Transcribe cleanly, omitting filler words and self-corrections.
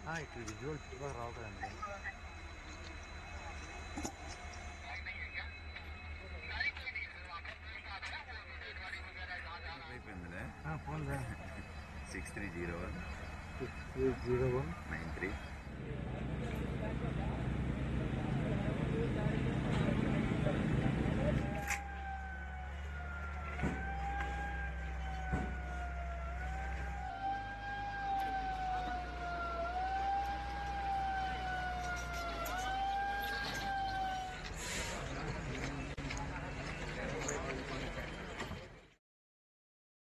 ఇక్కడ విజువల్ బాగా రావు కదండి. అయిపోయిందిలే. ఫోన్ 6301 6301 93